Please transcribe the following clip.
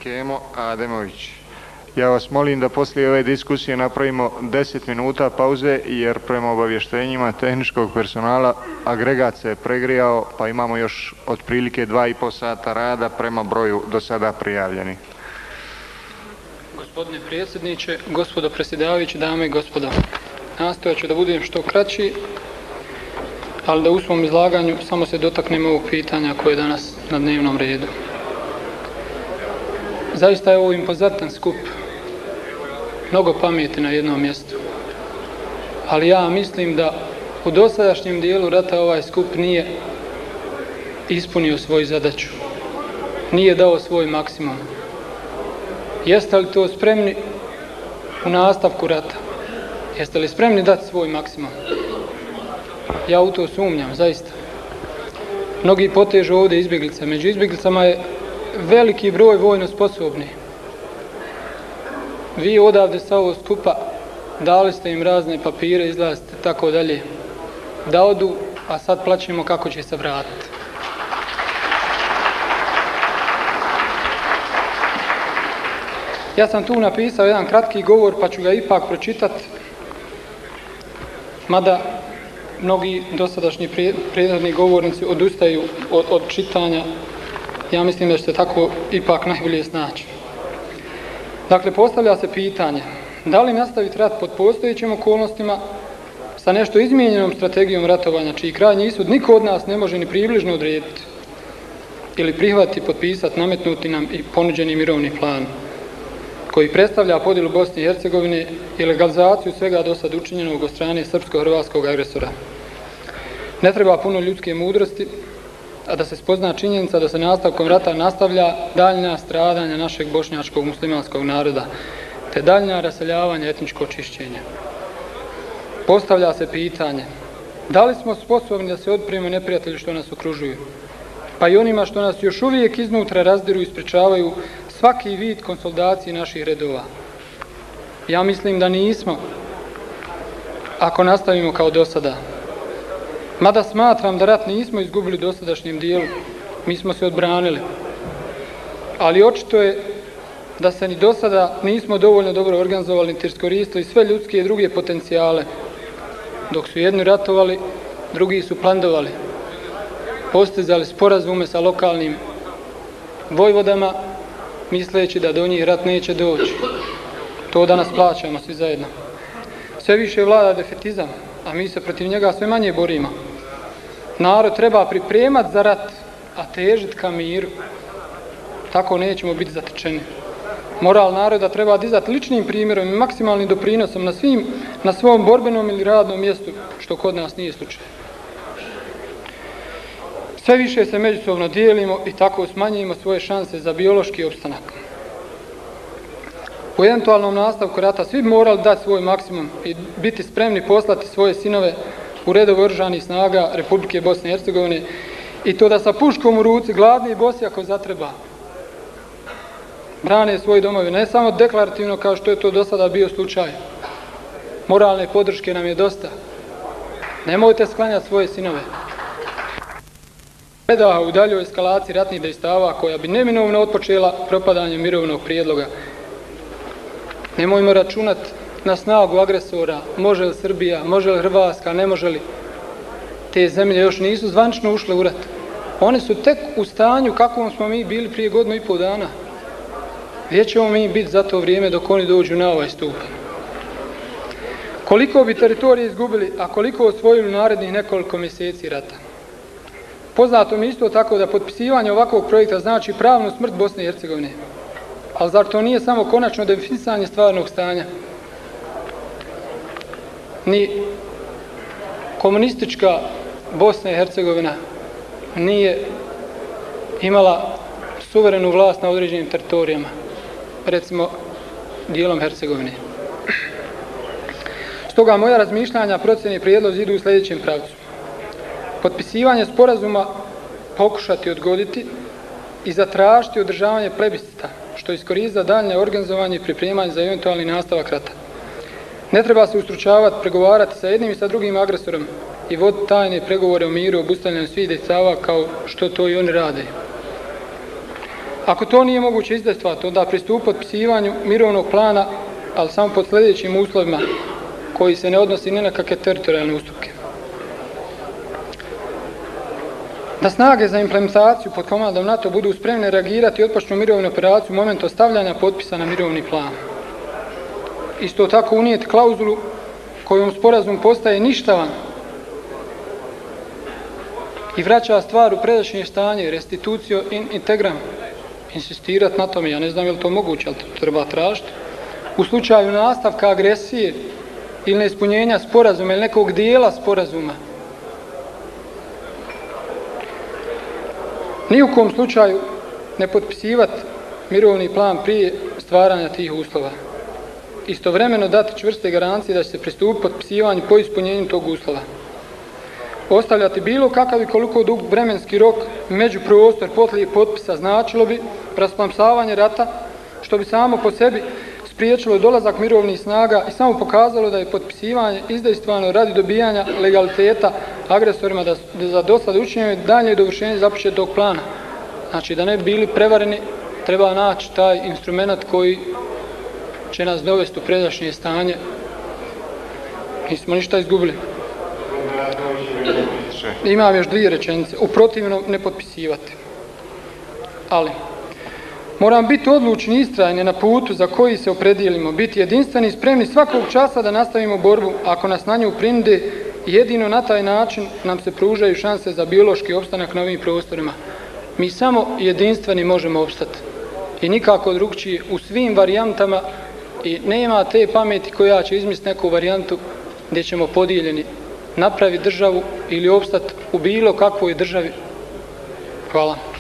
Kemo Ademović. Ja vas molim da poslije ove diskusije napravimo 10 minuta pauze jer prema obavještenjima tehničkog personala agregat se je pregrijao pa imamo još otprilike 2,5 sata rada prema broju do sada prijavljenih. Gospodine predsjedniče, gospodo predsjedavajući, dame i gospodo, nastojat ću da budem što kraći, ali da u svom izlaganju samo se dotaknemo ovog pitanja koje je danas na dnevnom redu. Zaista je ovo impozantan skup, mnogo pameti na jednom mjestu, ali ja mislim da u dosadašnjem dijelu rata ovaj skup nije ispunio svoju zadaću, nije dao svoj maksimum. Jeste li to spremni u nastavku rata? Jeste li spremni dati svoj maksimum? Ja u to sumnjam, zaista. Mnogi potežu ovdje izbjeglice. Među izbjeglicama je veliki broj vojno sposobni. Vi odavde sa ovog skupa dali ste im razne papire, izlazite, tako dalje. Da odu, a sad plaćemo kako će se vratiti. Ja sam tu napisao jedan kratki govor, pa ću ga ipak pročitati, mada mnogi dosadašnji prethodni govornici odustaju od čitanja. Ja mislim da ćete tako ipak najbolje snaći. Dakle, postavlja se pitanje, da li nastaviti rat pod postojećim okolnostima sa nešto izmijenjenom strategijom ratovanja, čiji krajnji ishod niko od nas ne može ni približno odrediti, ili prihvatiti, potpisati, nametnuti nam i ponuđeni mirovni plan, koji predstavlja podjelu Bosne i Hercegovine i legalizaciju svega do sad učinjenog od strane srpsko-hrvatskog agresora. Ne treba puno ljudske mudrosti, a da se spozna činjenica da se nastavkom rata nastavlja daljnja stradanja našeg bošnjačkog muslimanskog naroda, te daljnja raseljavanja, etničko čišćenje. Postavlja se pitanje, da li smo sposobni da se odprijemo neprijatelju što nas okružuju, pa i onima što nas još uvijek iznutra razdiru i sprečavaju svaki vid konsolidacije naših redova? Ja mislim da nismo, ako nastavimo kao do sada. Mada smatram da rat nismo izgubili u dosadašnjem dijelu, mi smo se odbranili. Ali očito je da se ni do sada nismo dovoljno dobro organizovali niti iskoristili sve ljudske i druge potencijale. Dok su jedni ratovali, drugi su plandovali, postizali sporazume sa lokalnim vojvodama, misleći da do njih rat neće doći. To danas plaćamo svi zajedno. Sve više vlada defetizam, a mi se protiv njega sve manje borimo. Narod treba pripremati za rat, a težiti ka miru. Tako nećemo biti zatečeni. Moral naroda treba dizati ličnim primjerom i maksimalnim doprinosom na svom borbenom ili radnom mjestu, što kod nas nije slučaj. Sve više se međusobno dijelimo i tako smanjujemo svoje šanse za biološki opstanak. U eventualnom nastavku rata svi bi morali dati svoj maksimum i biti spremni poslati svoje sinove u redove oružanih snaga Republike Bosne i Hercegovine, i to da sa puškom u ruci, gladni i bosi ako zatreba, brane svoje domove, ne samo deklarativno kao što je to do sada bio slučaj. Moralne podrške nam je dosta. Nemojte sklanjati svoje sinove. Predaha u daljoj eskalaciji ratnih dejstava koja bi neminovno otpočela propadanjem mirovnog prijedloga. Nemojmo računati na snagu agresora, može li Srbija, može li Hrvatska, ne može li. Te zemlje još nisu zvanično ušle u rat. One su tek u stanju kakvom smo mi bili prije 1,5 dana. Gdje ćemo mi biti za to vrijeme dok oni dođu na ovaj stupanj? Koliko bi teritorije izgubili, a koliko osvojili u narednih nekoliko mjeseci rata? Poznato mi isto tako da potpisivanje ovakvog projekta znači pravnu smrt Bosne i Hercegovine. Ali zar to nije samo konačno definisanje stvarnog stanja? Ni komunistička Bosna i Hercegovina nije imala suverenu vlast na određenim teritorijama, recimo dijelom Hercegovine. Stoga moja razmišljanja, procjene i prijedlozi idu u sljedećem pravcu. Potpisivanje sporazuma pokušati odgoditi i zatražiti održavanje plebiscita, što iskoristi za daljnje organizovanje i pripremanje za eventualni nastavak rata. Ne treba se ustručavati, pregovarati sa jednim i sa drugim agresorom i voditi tajne pregovore o miru, obustavljanju svih dejstava kao što to i oni rade. Ako to nije moguće izdejstvati, onda pristup potpisivanju mirovnog plana, ali samo pod sljedećim uslovima koji se ne odnosi ni na kakve teritorijalne ustupke. Da snage za implementaciju pod komandom NATO budu spremne reagirati i otpočnu mirovnu operaciju u momentu stavljanja potpisa na mirovni plan. Isto tako unijeti klauzulu kojom sporazum postaje ništavan i vraća stvar u predašnje stanje, restitucio in integram, insistirati na tome, ja ne znam je li to moguće, ali to treba tražiti. U slučaju nastavka agresije ili neispunjenja sporazuma ili nekog dijela sporazuma, ni u kom slučaju ne potpisivati mirovni plan prije stvaranja tih uslova. Istovremeno dati čvrste garancije da će se pristupiti potpisivanju po ispunjenju tog uslova. Ostavljati bilo kakav i koliko dug vremenski rok među prostor poslije potpisa značilo bi rasplamsavanje rata, što bi samo po sebi spriječilo dolazak mirovnih snaga i samo pokazalo da je potpisivanje izdejstvano radi dobijanja legaliteta agresorima da za dosad učinjeno dalje dovršenje započetog plana. Znači da ne bi bili prevareni, treba naći taj instrument koji će nas dovesti u predašnje stanje. Nismo ništa izgubili. Imam još 2 rečenice. U protivnom ne potpisivati. Ali moram biti odlučni i istrajni na putu za koji se opredijelimo, biti jedinstveni i spremni svakog časa da nastavimo borbu ako nas na nju prinude. Jedino na taj način nam se pružaju šanse za biološki opstanak na ovim prostorima. Mi samo jedinstveni možemo opstati i nikako drugčije u svim varijantama i nema te pameti koja će izmisliti neku varijantu gdje ćemo podijeljeni napraviti državu ili opstati u bilo kakvoj državi. Hvala.